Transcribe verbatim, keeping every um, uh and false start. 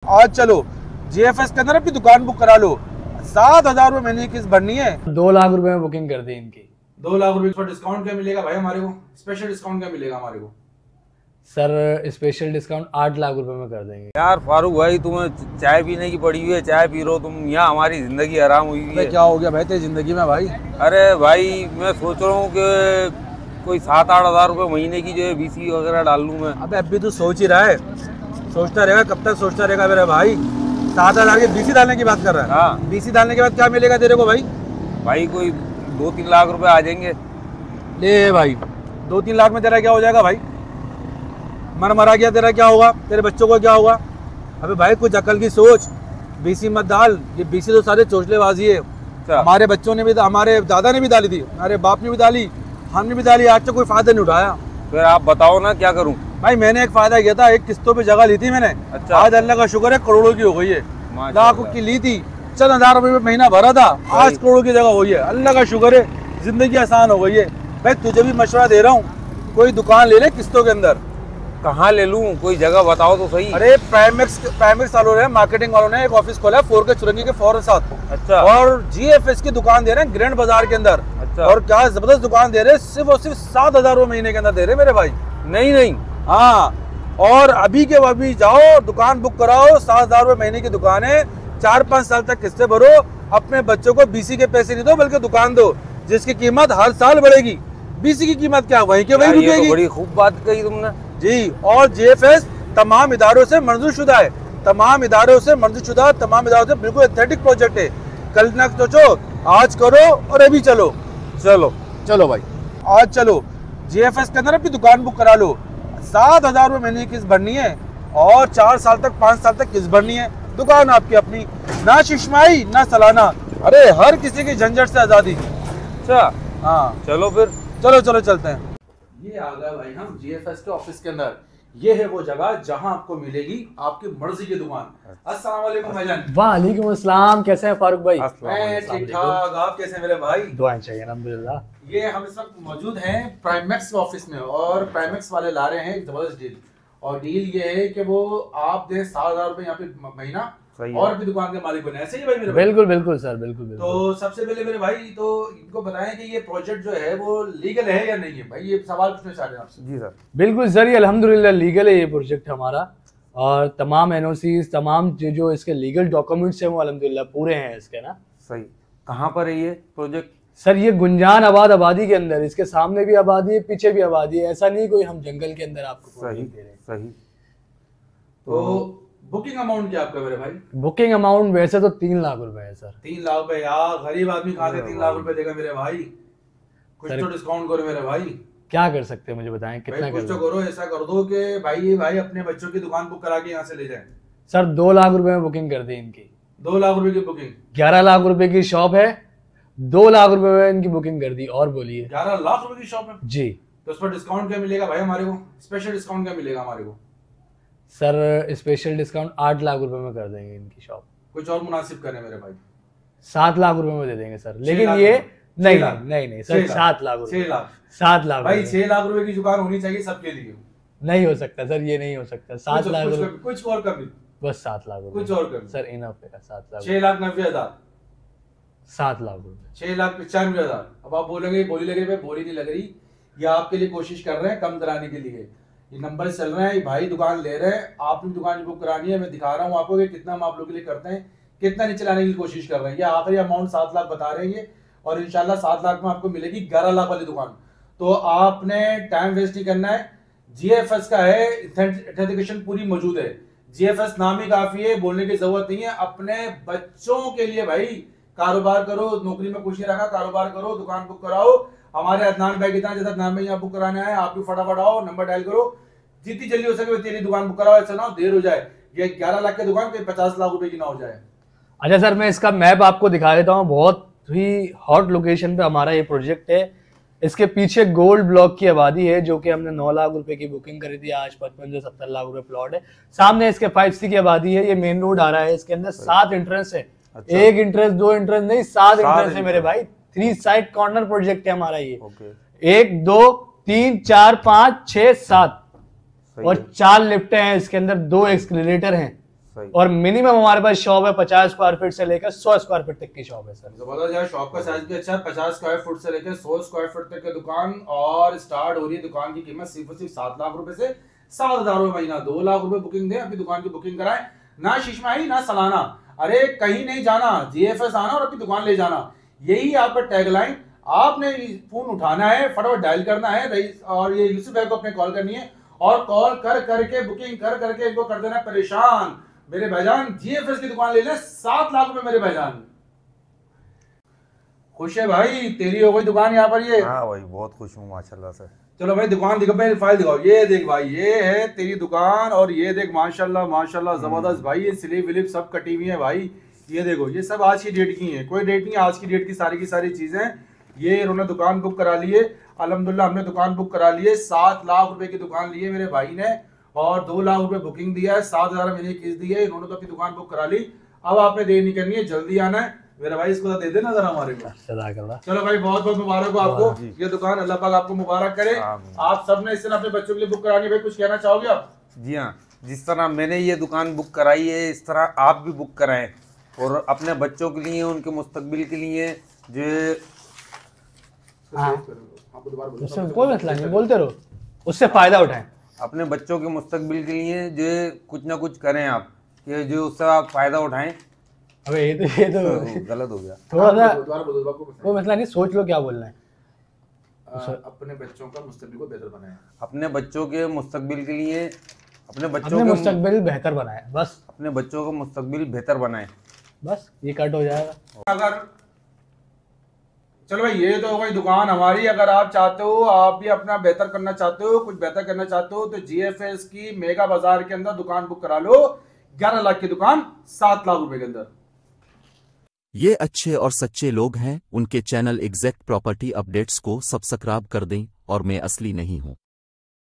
आज चलो जीएफएस के अंदर अपनी दुकान बुक करा लो। सात हजार रुपए महीने की किस्त भरनी है। दो लाख रुपए में बुकिंग कर दी इनकी। दो लाख रुपए पर डिस्काउंट क्या मिलेगा भाई हमारे को? स्पेशल डिस्काउंट क्या मिलेगा हमारे को? सर स्पेशल डिस्काउंट आठ लाख रुपए में कर देंगे। यार फारूक भाई, तुम्हें चाय पीने की पड़ी हुई है, चाय पी लो तुम। यहाँ हमारी जिंदगी आराम हुई है। क्या हो गया भाई तेरी जिंदगी में भाई? अरे भाई मैं सोच रहा हूँ कि कोई सात आठ हजार रुपए महीने की जो है बीसी वगैरह डाल लूँ मैं। अबे अभी तू सोच ही रहा है, सोचता रहेगा कब तक सोचता रहेगा मेरा भाई? सात हजार की बीसी डालने की बात कर रहा है? हाँ। बीसी डालने के बाद क्या मिलेगा तेरे को भाई? भाई कोई दो तीन लाख रुपए आ जाएंगे। ले भाई, दो तीन लाख में तेरा क्या हो जाएगा भाई? मर मरा गया तेरा क्या होगा? तेरे बच्चों को क्या होगा? अबे भाई कुछ अकल की सोच, बीसी मत डाल। ये बीसी तो सारे चोचलेबाजी है। हमारे बच्चों ने भी, हमारे दादा ने भी डाली थी, हमारे बाप ने भी डाली, हमने भी डाली, आज तक कोई फायदा नहीं उठाया। फिर आप बताओ ना क्या करूं? भाई मैंने एक फायदा किया था, एक किस्तों पे जगह ली थी मैंने। अच्छा। आज अल्लाह का शुक्र है करोड़ों की हो गई है। लाखों की ली थी, चंद हजार रुपए में महीना भरा था, आज करोड़ों की जगह हो गई है। अल्लाह का शुक्र है, जिंदगी आसान हो गई है। भाई तुझे भी मशवरा दे रहा हूँ, कोई दुकान ले ले किस्तों के अंदर। कहाँ ले लूं? कोई जगह बताओ तो सही। अरे प्राइमेक्स प्राइमेक्स वालों ने, मार्केटिंग वालों ने एक ऑफिस खोला है फोर के चुरंगी के फौरन साथ। अच्छा। और जीएफएस की दुकान दे रहे हैं ग्रैंड बाजार के अंदर। अच्छा। और क्या जबरदस्त दुकान दे रहे हैं, सिर्फ और सिर्फ सात हजार रुपए महीने के अंदर दे रहे मेरे भाई। नहीं नहीं। हाँ, और अभी के अभी जाओ दुकान बुक कराओ, सात हजार रुपए महीने की दुकान है, चार पाँच साल तक किस्तें भरो, अपने बच्चों को बीसी के पैसे नहीं दो बल्कि दुकान दो, जिसकी कीमत हर साल बढ़ेगी। बीसी की कीमत क्या वहीं के वहीं रुकेगी। तो बड़ी खूब बात कही तुमने जी। और जीएफएस तमाम इदारों से मंजूर शुदा है, तमाम इदारों से मंजूर शुदा, तमाम इदारों से बिल्कुल एथेटिक प्रोजेक्ट है। कल ना सोचो, आज करो और अभी चलो। चलो चलो भाई, आज चलो जीएफएस के अंदर अपनी दुकान बुक करा लो। सात हजार रुपए महीने की किस्त भरनी है और चार साल तक, पाँच साल तक किस्त भरनी है। दुकान आपकी अपनी, ना शिशमाई ना सालाना। अरे हर किसी की झंझट से आजादी। अच्छा हाँ चलो फिर, चलो चलो चलते हैं। ये आ गए भाई हम जीएफएस के ऑफिस के अंदर। ये है वो जगह जहां आपको मिलेगी आपकी मर्जी की दुकान। अस्सलाम वालेकुम भाईजान। वालेकुम अस्सलाम, कैसे हैं फारूक भाई? मैं ठीक ठाक, आप कैसे हैं मेरे भाई? दुआएं चाहिए अल्हम्दुलिल्लाह। ये हम इस वक्त मौजूद हैं प्राइमेक्स ऑफिस में और प्राइमेक्स वाले ला रहे हैं एक जबरदस्त डील। और डील ये है कि वो आप दे सात हजार रुपए यहाँ पे महीना और अपनी दुकान के मालिक बने। ऐसे ही भाई मेरे भाई? बिल्कुल बिल्कुल सर, बिल्कुल बिल्कुल। तो सबसे पहले मेरे भाई तो इनको बताएं कि ये प्रोजेक्ट जो है वो लीगल है या नहीं है? भाई ये सवाल पूछना चाह रहे हैं आपसे। जी सर। बिल्कुल सर, ये अल्हम्दुलिल्लाह लीगल है ये प्रोजेक्ट हमारा, और तमाम एनओसीज, तमाम जो जो इसके लीगल डॉक्यूमेंट्स हैं वो अल्हम्दुलिल्लाह पूरे हैं इसके ना। सही। कहाँ पर है ये प्रोजेक्ट? सर ये गुंजान आबाद आबादी के अंदर, इसके सामने भी आबादी है, पीछे भी आबादी है। ऐसा नहीं कोई हम जंगल के अंदर आपको सही दे रहे हैं। सही। तो बुकिंग अमाउंट क्या आपका मेरे भाई? बुकिंग अमाउंट वैसे तो तीन लाख रुपए है सर। तीन लाख रुपए? यार गरीब आदमी कहाँ से तीन लाख रुपए देगा मेरे भाई? कुछ तो डिस्काउंट करो मेरे भाई। क्या कर सकते हैं मुझे बताएं, कितना भाई कुछ तो करो, ऐसा कर दो कि भाई भाई अपने बच्चों की दुकान बुक करा के यहाँ से ले जाए। सर दो लाख रुपए में बुकिंग कर दी इनकी। दो लाख रुपए की बुकिंग? ग्यारह लाख रुपए की शॉप है, दो लाख रुपए में इनकी बुकिंग कर दी। और बोलिए। ग्यारह लाख रुपए की शॉप है जी। तो उस पर डिस्काउंट क्या मिलेगा भाई हमारे को? स्पेशल डिस्काउंट क्या मिलेगा हमारे को? सर स्पेशल डिस्काउंट आठ लाख रुपए में कर देंगे इनकी शॉप। कुछ और मुनासिब करें मेरे भाई। सात लाख रुपए में दे देंगे सर, लेकिन ये नहीं नहीं नहीं सर, सात लाख छह लाख सात लाख भाई छह लाख रुपए की दुकान होनी चाहिए सबके लिए। नहीं हो सकता सर, ये नहीं हो सकता। सात लाख रुपए, कुछ और कमी? बस सात लाख रुपए, कुछ और कमी सर इनफ है। सात लाख, छह लाख नब्बे हजार, सात लाख रुपए, छह लाख पचानवे हजार। अब आप बोलेंगे बोली लगे पे बोली नहीं लग रही, ये आपके लिए कोशिश कर रहे हैं कम कराने के लिए। ये नंबर चल रहे हैं, भाई दुकान ले रहे हैं, आपने दुकान बुक करानी है। मैं दिखा रहा हूँ आपको कि कितना हम आप लोगों के लिए करते हैं, कितना नीचे लाने की कोशिश कर रहे हैं। ये आखिरी अमाउंट सात लाख बता रहे हैं और इंशाल्लाह सात लाख में आपको मिलेगी ग्यारह लाख वाली दुकान। तो आपने टाइम वेस्ट नहीं करना है। जीएफएस का है, ऑथेंटिकेशन पूरी मौजूद है। जीएफएस नाम ही काफी है, बोलने की जरूरत नहीं है। अपने बच्चों के लिए भाई कारोबार करो, नौकरी में खुशी रखा, कारोबार करो, दुकान बुक कराओ। हमारे अदनान भाई कितना जैसा अदनान भाई यहाँ बुक कराने आए, आप भी फटाफट आओ, नंबर डायल करो, जितनी जल्दी हो सके तेरी दुकान बुक कराओ। ऐसा ना हो देर हो जाए, ये ग्यारह लाख की दुकान कोई पचास लाख रुपए की ना हो जाए। अच्छा सर, मैं इसका मैप आपको दिखा देता हूँ। बहुत ही हॉट लोकेशन पे हमारा ये प्रोजेक्ट है। इसके पीछे गोल्ड ब्लॉक की आबादी है, जो कि हमने नौ लाख रुपए की बुकिंग करी थी, आज पचपन से सत्तर लाख रुपए प्लॉट है। सामने इसके फाइव सी की आबादी है, ये मेन रोड आ रहा है, इसके अंदर सात इंट्रेंस है। अच्छा। एक इंट्रेंस दो इंट्रेंस नहीं, सात इंट्रेंस है मेरे भाई। थ्री साइड कॉर्नर प्रोजेक्ट है हमारा ये। एक दो तीन चार पाँच छह सात और चार लिफ्टें हैं इसके अंदर, दो एक्सक्लेरेटर हैं। सही। और मिनिमम हमारे पास शॉप है पचास स्क्वायर फीट से लेकर सौ स्क्वायर फीट तक की शॉप है सर। जबरदस्त यार, शॉप का साइज भी अच्छा है, पचास स्क्वायर फुट से लेकर सौ स्क्वायर फुट तक की दुकान, और स्टार्ट हो रही है दुकान की कीमत सिर्फ सिर्फ सात लाख रुपए से सात हजार रुपए महीना। दो लाख रुपए बुकिंग दे, अपनी दुकान की बुकिंग कराएं, ना शीशमाही ना सालाना, अरे कहीं नहीं जाना, जीएफएस आना और अपनी दुकान ले जाना, यही आपका टैगलाइन। आपने फोन उठाना है, फटाफट डायल करना है और ये यूसुफ भाई को अपने कॉल करनी है, और कॉल कर करके बुकिंग कर करके इनको कर देना परेशान। मेरे भाईजान जीएफएस की दुकान ले ले, सात लाख रुपए मेरे भाईजान। खुश है भाई, तेरी हो गई दुकान यहाँ पर ये? हाँ भाई बहुत खुश हूँ माशाल्लाह से। चलो भाई दुकान दिखा, भाई फाइल दिखाओ, ये देख भाई, ये है तेरी दुकान, और ये देख माशाल्लाह माशाल्लाह जबरदस्त भाई, ये स्लिप विलिप सब कटी हुई है भाई। ये देखो ये सब आज की डेट की है, कोई डेट नहीं, आज की डेट की सारी की सारी चीजें। ये इन्होंने दुकान बुक करा ली है, अल्हम्दुलिल्लाह हमने दुकान बुक करा ली है, सात लाख रुपए की दुकान ली है मेरे भाई ने, और दो लाख रुपए बुकिंग दिया है, सात हजार महीने की दी है, इन्होंने तो अपनी दुकान बुक करा ली। अब आपने देर नहीं करनी है, जल्दी आना है मेरा भाई, इसको तो दे देना जरा हमारे को। चलो भाई बहुत बहुत मुबारक हो आपको, ये दुकान अल्लाह पाक आपको मुबारक करे। आप सबने इस तरह अपने बच्चों के लिए बुक करानी है, भाई कुछ कहना चाहोगे आप? जी हाँ, जिस तरह मैंने ये दुकान बुक कराई है इस तरह आप भी बुक कराएं, और अपने बच्चों के लिए, उनके मुस्तकबिल के लिए जो हाँ। उससे कोई मसला नहीं, बोलते रहो, उससे फायदा उठाएं। अपने बच्चों के मुस्तकबिल के लिए जो कुछ ना कुछ करें आप, कि जो उससे आप फायदा उठाएं। अबे ये तो ये तो गलत हो गया, थोड़ा सा कोई मसला नहीं, सोच लो क्या बोलना है। अपने बच्चों का मुस्तकबिल को बेहतर बनाएं, अपने बच्चों के मुस्तकबिल के लिए, अपने बच्चों अपने के मुस्तकबिल बेहतर बनाए, बस अपने बच्चों का मुस्तकबिल बेहतर बनाएं, बस ये कट हो जाएगा। अगर चलो भाई ये तो हो गई दुकान हमारी, अगर आप चाहते हो, आप भी अपना बेहतर करना चाहते हो, कुछ बेहतर करना चाहते हो, तो जीएफएस की मेगा बाजार के अंदर दुकान बुक करा लो, ग्यारह लाख की दुकान सात लाख रुपए के अंदर। ये अच्छे और सच्चे लोग हैं, उनके चैनल एग्जैक्ट प्रॉपर्टी अपडेट्स को सब्सक्राइब कर दें, और मैं असली नहीं हूं।